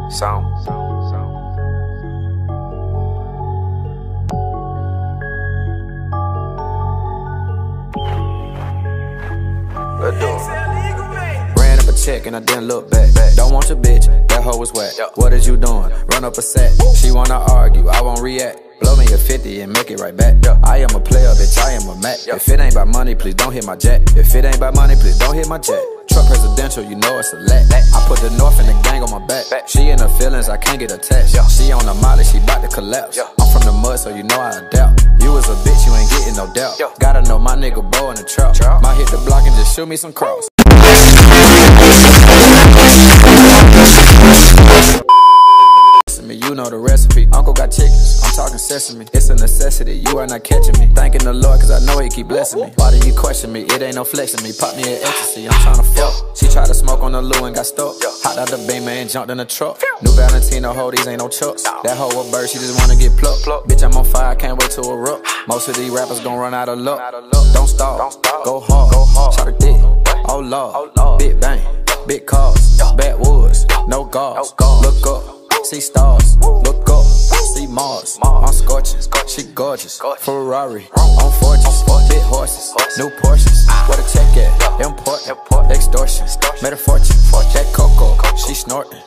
Sound. Let's do it. Ran up a check and I didn't look back. Don't want your bitch, that hoe was whack. What is you doing? Run up a sack. She wanna argue, I won't react. Blow me a 50 and make it right back. I am a player, bitch, I am a Mac. If it ain't about money, please don't hit my jack. If it ain't about money, please don't hit my jack. Truck presidential, you know it's a lack. I put the North and the gang on my back. She in her feelings, I can't get attached. She on the molly, she bout to collapse. I'm from the mud, so you know I adapt. You was a bitch, you ain't getting no doubt. Gotta know my nigga Bo in the trap. Might hit the block and just shoot me some cross. You know the recipe. Uncle got chickens, I'm talking sesame. It's a necessity, you are not catching me. Thanking the Lord cause I know he keep blessing me. Why do you question me? It ain't no flexing me. Pop me an ecstasy, I'm tryna fuck. She tried to smoke on the loo and got stuck. Hopped out the beamer and jumped in the truck. New Valentino hoe, these ain't no chucks. That hoe a bird, she just wanna get plucked. Bitch, I'm on fire, I can't wait to erupt. Most of these rappers gon' run out of luck. Don't stop, go hard. Shot her dick, oh lord. Big bang, big cars, backwoods, no guards. Look up. See stars, look up, see Mars. I'm scorching, she gorgeous. Ferrari, on fortress, big horses, new Porsches. Where the check at? Import, extortion. Made a fortune, that Coco, she snorting.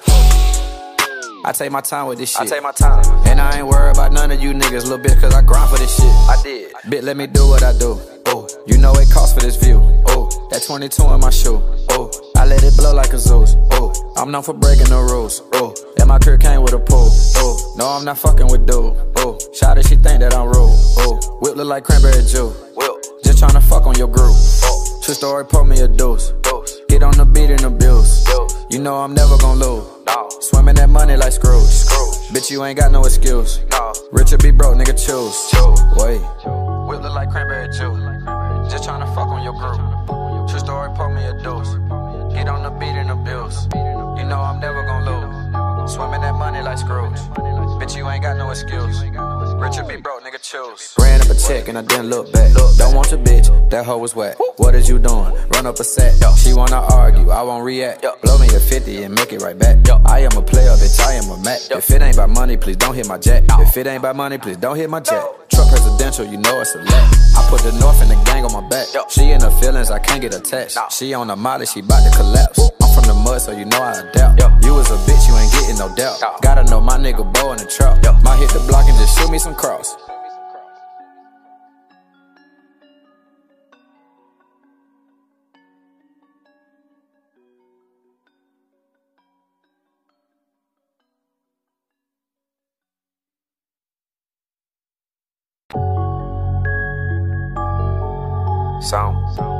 I take my time with this shit. And I ain't worried about none of you niggas, little bitch, cause I grind for this shit. I did. Bitch, let me do what I do. Oh, you know it costs for this view. Oh, that 22 in my shoe. Oh, I let it blow like a Zeus. Oh, I'm known for breaking the rules. Oh, and my career came with a pool. Oh, no, I'm not fucking with dude. Oh, shawty, she think that I'm rude. Oh, whip look like cranberry juice. Just tryna fuck on your group. True story, pour me a deuce. Get on the beat and abuse. You know I'm never gon' lose. Swimming that money like Scrooge. Bitch, you ain't got no excuse. Rich or be broke, nigga, choose. Wait. Whip look like cranberry juice. Just tryna fuck on your group. True story, pour me a deuce. Get on the beat and abuse. You know I'm never gon' lose. Swimming that money like Scrooge. Bitch, you ain't got no excuse. Rich or be broke, nigga, choose. Ran up a check and I didn't look back. Don't want your bitch, that hoe was whack. What is you doing? Run up a sack. She wanna argue, I won't react. Blow me a 50 and make it right back. I am a player, bitch, I am a Mac. If it ain't about money, please don't hit my jack. If it ain't about money, please don't hit my jack. Truck presidential, you know it's a lack. I put the North and the gang on my back. She in her feelings, I can't get attached. She on the molly, she bout to collapse. I'm from the mud, so you know I adapt. You was a bitch, you ain't getting no doubt. Gotta know my nigga Bo in the trap. Might hit the block and just shoot me some cross. Sound.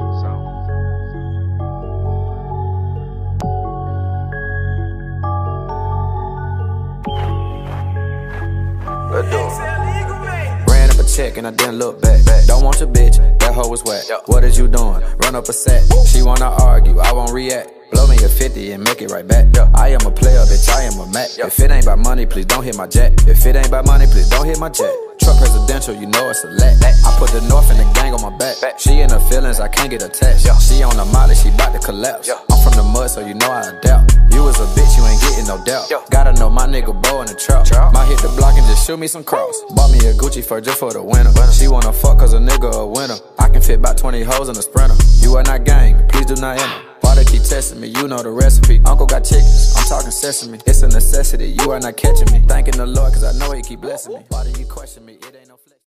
Let's do it. Ran up a check and I didn't look back. Don't want your bitch, that hoe was whack. What is you doing? Run up a sack. She wanna argue, I won't react. Blow me a 50 and make it right back. I am a player, bitch, I am a Mac. If it ain't about money, please don't hit my jack. If it ain't about money, please don't hit my jack. Truck presidential, you know it's a lack. I put the North and the gang on my back. She in her feelings, I can't get attached. She on the molly, she bout to collapse. I'm from the mud, so you know I adapt. You was a bitch, you ain't getting no doubt. Gotta know my nigga Bo in the trap. Might hit the block and just shoot me some cross. Bought me a Gucci fur just for the winter. She wanna fuck cause a nigga a winner. I can fit about 20 hoes in a sprinter. You are not gang, please do not enter. Why they keep testing me? You know the recipe. Uncle got chickens, I'm talking sesame. It's a necessity, you are not catching me. Thanking the Lord cause I know he keep blessing me. Why do you question me? It ain't no flex.